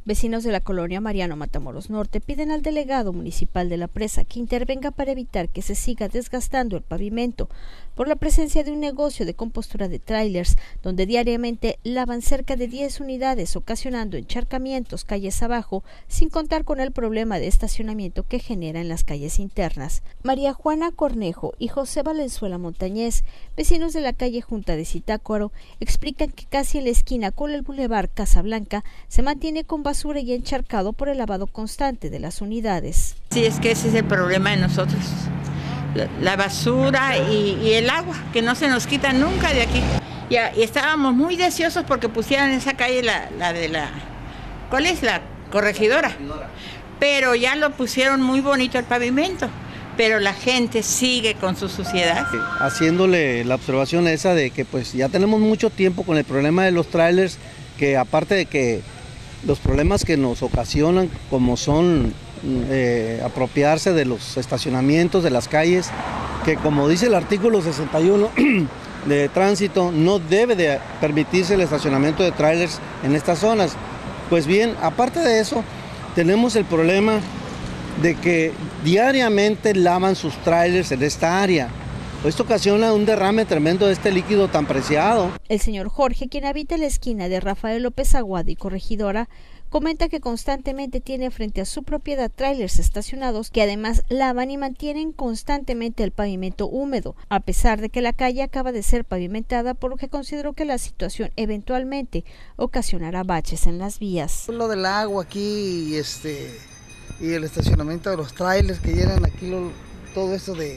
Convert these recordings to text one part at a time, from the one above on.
Vecinos de la colonia Mariano Matamoros Norte piden al delegado municipal de la presa que intervenga para evitar que se siga desgastando el pavimento por la presencia de un negocio de compostura de tráilers, donde diariamente lavan cerca de 10 unidades, ocasionando encharcamientos calles abajo, sin contar con el problema de estacionamiento que genera en las calles internas. María Juana Cornejo y José Valenzuela Montañez, vecinos de la calle Junta de Zitácuaro, explican que casi en la esquina con el Boulevard Casablanca se mantiene con basura y encharcado por el lavado constante de las unidades. Sí, es que ese es el problema de nosotros, la basura y el agua, que no se nos quita nunca de aquí. Y estábamos muy deseosos porque pusieran en esa calle ¿cuál es? La Corregidora. Pero ya lo pusieron muy bonito el pavimento, pero la gente sigue con su suciedad. Haciéndole la observación esa de que pues ya tenemos mucho tiempo con el problema de los trailers, que aparte de que los problemas que nos ocasionan, como son apropiarse de los estacionamientos de las calles, que como dice el artículo 61 de tránsito, no debe de permitirse el estacionamiento de trailers en estas zonas. Pues bien, aparte de eso, tenemos el problema de que diariamente lavan sus trailers en esta área. Esto ocasiona un derrame tremendo de este líquido tan preciado. El señor Jorge, quien habita en la esquina de Rafael López Aguado y Corregidora, comenta que constantemente tiene frente a su propiedad trailers estacionados que además lavan y mantienen constantemente el pavimento húmedo, a pesar de que la calle acaba de ser pavimentada, por lo que consideró que la situación eventualmente ocasionará baches en las vías. Lo del agua aquí y el estacionamiento de los trailers que llenan aquí, todo esto de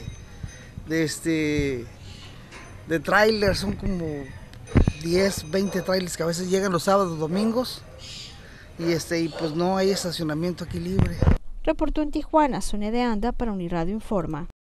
trailers, son como 10, 20 trailers que a veces llegan los sábados, domingos, y pues no hay estacionamiento aquí libre. Reportó en Tijuana, Sonia de Anda para Uniradio Informa.